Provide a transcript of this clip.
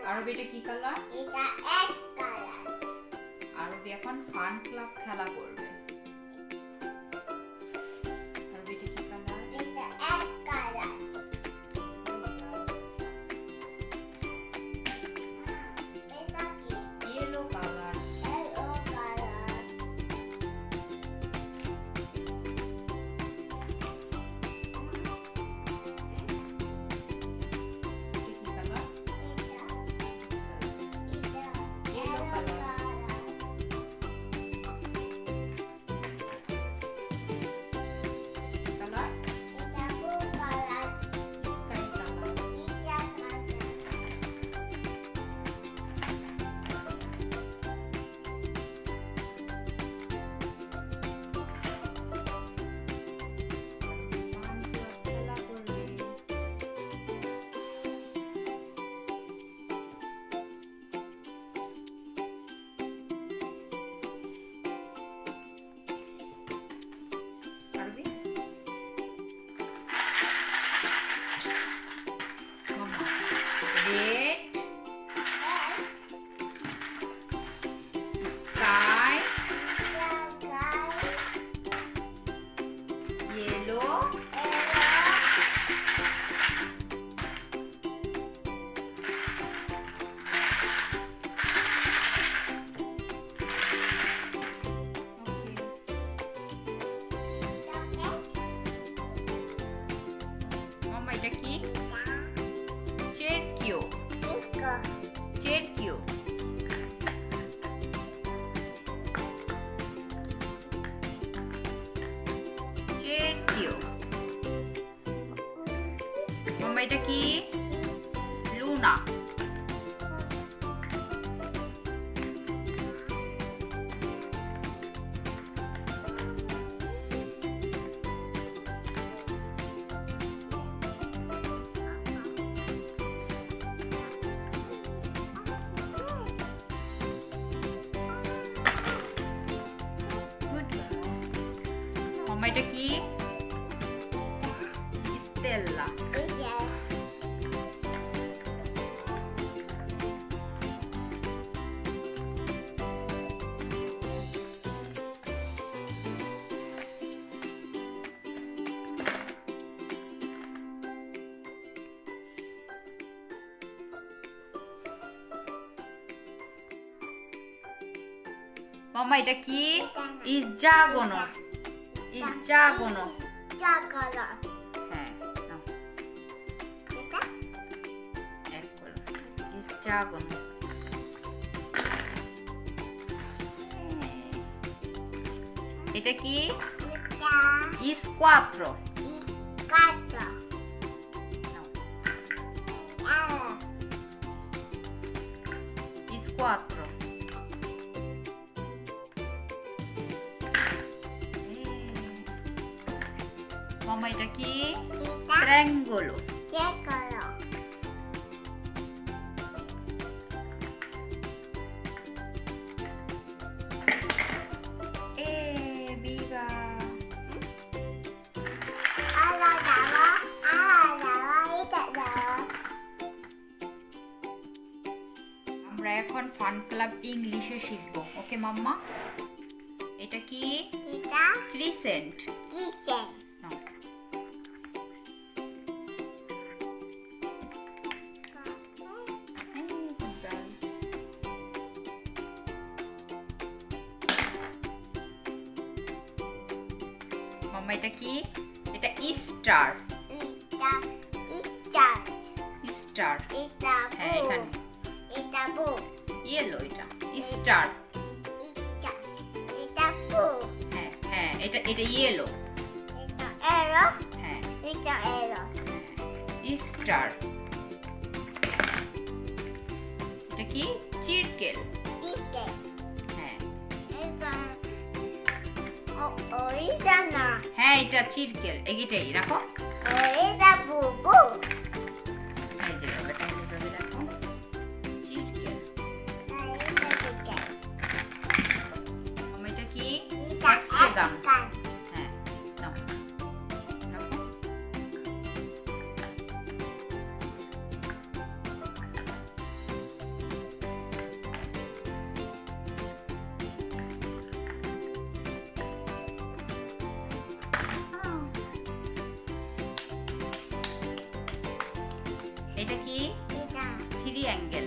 আরবি এটা কি কালার? এটা এক কালার। আরবি এখন ফান ক্লাব খেলা করবে। আরবি এটা কি কালার? এটা এক কালার। এটা কি? Yellow colour. Yellow colour. এটা কি কালার? এটা ইয়েলো কালার। কালার এটা ব্লু কালার। Sky colour. এটা কালার। ফান ক্লাব খেলা করবে। আরবি মামা রেড স্কাই ইয়েলো মামা এটা কি? চেরকিও চেরকিও চেরকিও মামা এটা কি? লুনা গুড মামা এটা কি? স্টেল্লা মামা এটা কি? ইসজাগোনো ইসজাগোনো কালার। হ্যাঁ নাও এটা এক করো ইসজাগোনো এটা কি? এটা ইসকুয়াত্রো কাটা। নাও আ ইসকুয়াত্রো মামা এটা কি? এটা ট্রায়াঙ্গোলো কে কালার। এ বিবা আলা দাও এটা দাও। আমরা এখন ফান ক্লাব ইংলিশে শিখবো ওকে মাম্মা এটা কি? এটা ক্রিসেন্ট কিচেন। নাও এই good girl. মাম্মা এটা কি? এটা স্টার এটা এটা স্টার এটা হ্যাঁ এখানে এটা ব্লু। ইয়েলো এটা স্টার এটা এটা ব্লু। হ্যাঁ হ্যাঁ এটা এটা ইয়েলো এটা এলো। হ্যাঁ এটা এলো। স্টার এটা কি? Circle kitchen. হ্যাঁ এটা এটা না। হ্যাঁ এটা চিরকেল এটাই রাখো এটা বুবু। এই যে ব্যাপারটা এইভাবে রাখো চিরকেল এটা কিচেন। মামা এটা কি? এটা হ্যাক্সাগান এক্সকান। হ্যাঁ নাও রাখো ট্রাইঅ্যাঙ্গেল